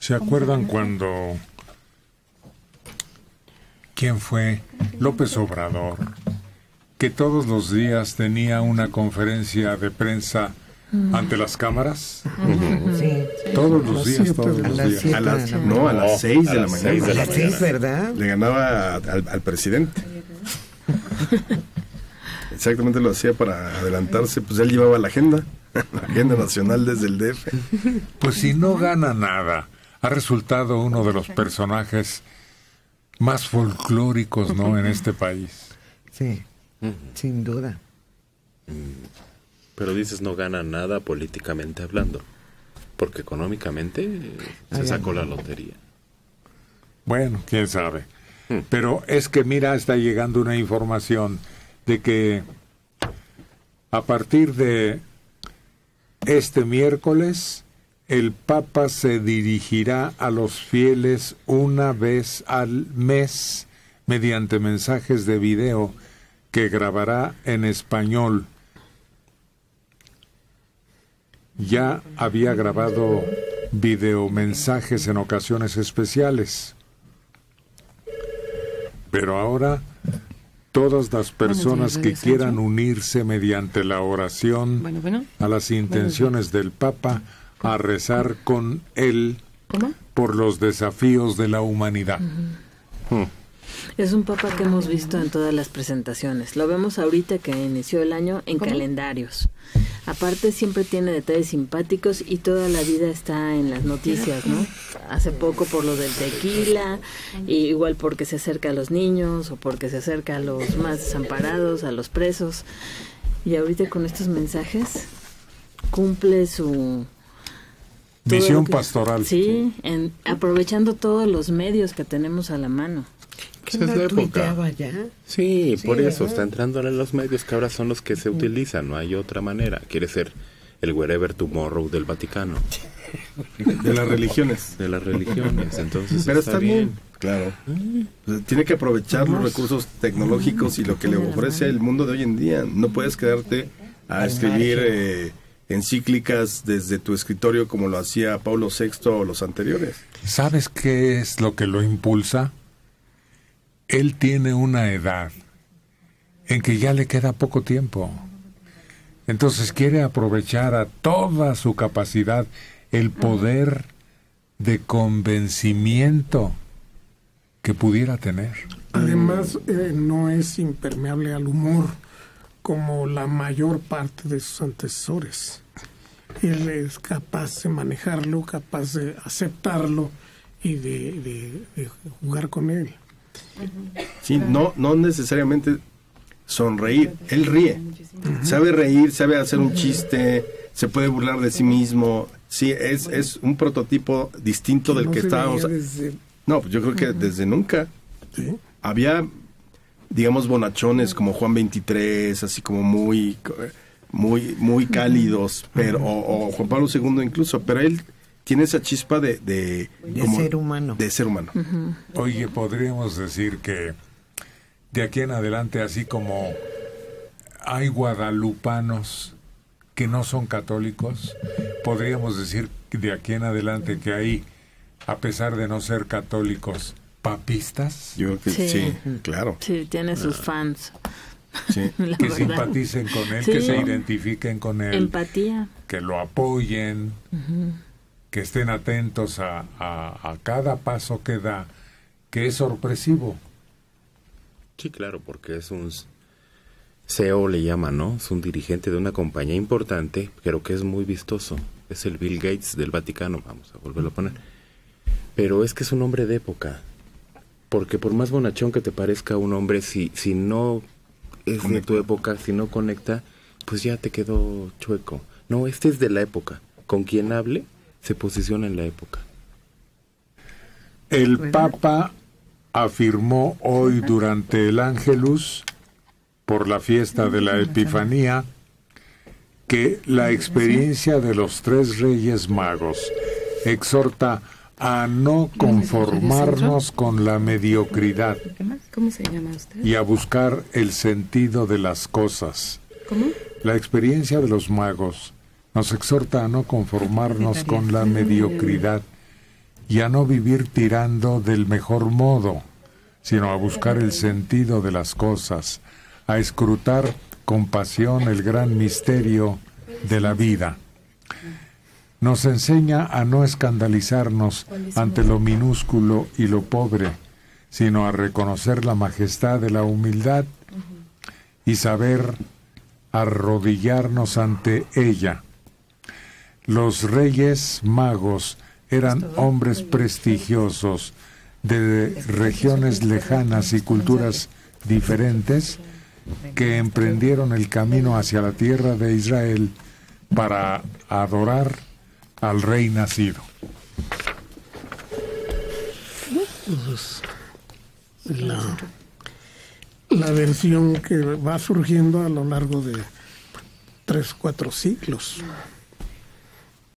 ¿Se acuerdan cuando... ¿Quién fue? López Obrador, que todos los días tenía una conferencia de prensa ante las cámaras? Sí. Todos los días, todos los días. A las 6 de la mañana. A las 6, ¿verdad? Le ganaba al presidente. Exactamente, lo hacía para adelantarse, pues él llevaba la agenda nacional desde el DF. Pues si no gana nada, ha resultado uno de los personajes más folclóricos, ¿no?, en este país. Sí, sin duda. Pero dices no gana nada políticamente hablando, porque económicamente se sacó la lotería. Bueno, quién sabe. Pero es que mira, está llegando una información de que a partir de este miércoles el Papa se dirigirá a los fieles una vez al mes mediante mensajes de video que grabará en español. Ya había grabado videomensajes en ocasiones especiales, pero ahora todas las personas que quieran unirse mediante la oración a las intenciones del Papa a rezar con él por los desafíos de la humanidad. Es un Papa que hemos visto en todas las presentaciones. Lo vemos ahorita que inició el año en calendarios. Aparte siempre tiene detalles simpáticos y toda la vida está en las noticias, ¿no? Hace poco por lo del tequila, y igual porque se acerca a los niños o porque se acerca a los más desamparados, a los presos. Y ahorita con estos mensajes cumple su misión pastoral. Sí, aprovechando todos los medios que tenemos a la mano. ¿Qué no tuiteaba ya? Sí, por eso está entrando en los medios que ahora son los que se utilizan, no hay otra manera. Quiere ser el wherever tomorrow del Vaticano. De las religiones. De las religiones, entonces pero está bien, claro. Tiene que aprovechar los recursos tecnológicos y lo que le ofrece el mundo de hoy en día. No puedes quedarte a escribir encíclicas desde tu escritorio como lo hacía Pablo VI o los anteriores. ¿Sabes qué es lo que lo impulsa? Él tiene una edad en que ya le queda poco tiempo. Entonces quiere aprovechar a toda su capacidad el poder de convencimiento que pudiera tener. Además, no es impermeable al humor como la mayor parte de sus antecesores. Él es capaz de manejarlo, capaz de aceptarlo y de jugar con él. Sí, no necesariamente sonreír, él ríe, sabe reír, sabe hacer un chiste, se puede burlar de sí mismo. Sí, es un prototipo distinto del que estábamos. No, pues yo creo que desde nunca. ¿Sí? Había, digamos, bonachones como Juan 23, así como muy cálidos, pero o Juan Pablo II incluso, pero él tiene esa chispa de ser humano. De ser humano. Oye, podríamos decir que de aquí en adelante, así como hay guadalupanos que no son católicos, podríamos decir de aquí en adelante que hay, a pesar de no ser católicos, papistas. Yo creo que sí, claro. Sí, tiene sus fans. Sí. Que simpaticen con él, que se identifiquen con él. Empatía. Que lo apoyen. Que estén atentos a cada paso que da, que es sorpresivo. Sí, claro, porque es un CEO, le llaman, ¿no? Es un dirigente de una compañía importante, pero que es muy vistoso. Es el Bill Gates del Vaticano, vamos a volverlo a poner. Pero es que es un hombre de época, porque por más bonachón que te parezca un hombre, si no es de tu época, si no conecta, pues ya te quedó chueco. No, este es de la época. Con quien hable, se posiciona en la época. El Papa afirmó hoy durante el Ángelus, por la fiesta de la Epifanía, que la experiencia de los tres Reyes Magos exhorta a no conformarnos con la mediocridad. ¿Cómo se llama usted? Y a buscar el sentido de las cosas. ¿Cómo? La experiencia de los magos nos exhorta a no conformarnos con la mediocridad y a no vivir tirando del mejor modo, sino a buscar el sentido de las cosas, a escrutar con pasión el gran misterio de la vida. Nos enseña a no escandalizarnos ante lo minúsculo y lo pobre, sino a reconocer la majestad de la humildad y saber arrodillarnos ante ella. Los reyes magos eran hombres prestigiosos de regiones lejanas y culturas diferentes que emprendieron el camino hacia la tierra de Israel para adorar al rey nacido. La versión que va surgiendo a lo largo de 3-4 siglos.